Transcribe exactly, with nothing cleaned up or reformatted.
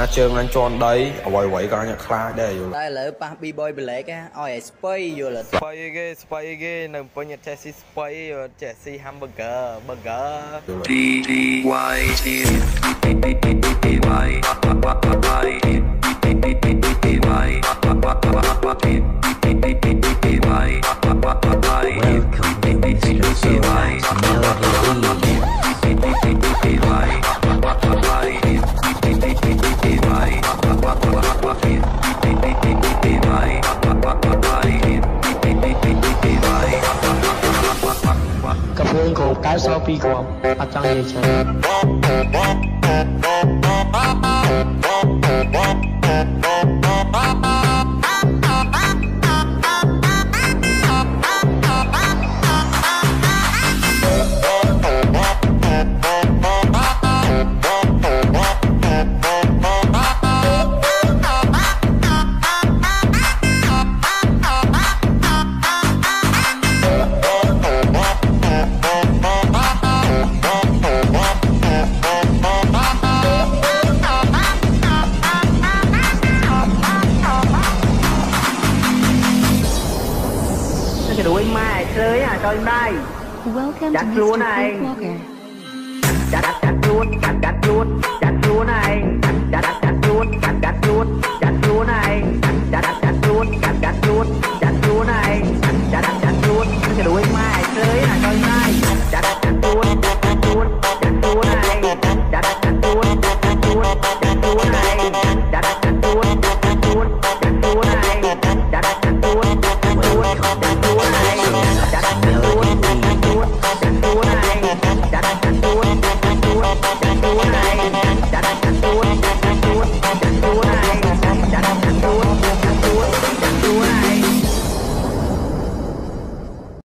na chương anh tròn đấy ở quầy quầy coi nhạc khai đây rồi đây là ba bi boy black á oi spy vô là spy ghê spy ghê nằm bao nhiêu chelsea spy chelsea hamburger burger D D Y T Y Cặp hương cổ cái sau pi của bắt trang gì chơi cái đuôi mai chơi à cho em đây chặt luôn này chặt chặt chặt luôn chặt chặt luôn chặt luôn này chặt chặt chặt luôn chặt chặt luôn chặt luôn này